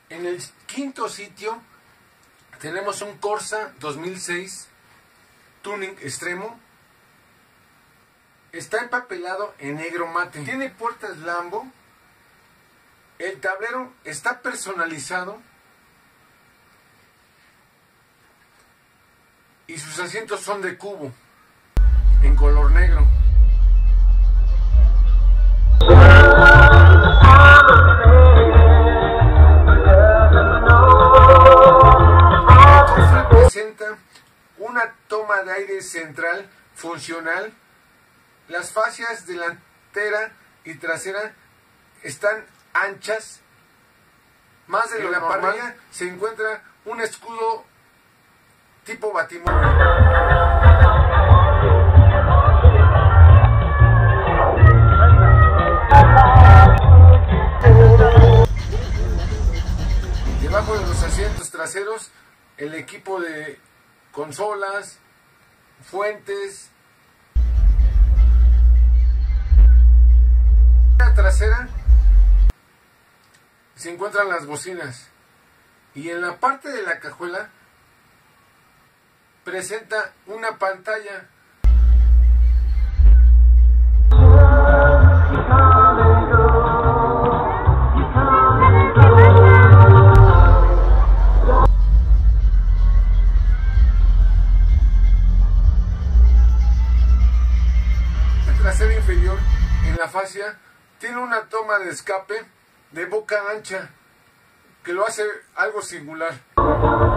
En el quinto sitio tenemos un Corsa 2006 tuning extremo. Está empapelado en negro mate. Tiene puertas Lambo. El tablero está personalizado. Y sus asientos son de cubo, en color negro. Presenta una toma de aire central funcional. Las fascias delantera y trasera están anchas. Más de lo normal. En la parrilla se encuentra un escudo tipo batimóvil. Debajo de los asientos traseros, el equipo de consolas, fuentes. En la trasera se encuentran las bocinas. Y en la parte de la cajuela presenta una pantalla. El trasero inferior en la fascia tiene una toma de escape de boca ancha que lo hace algo singular.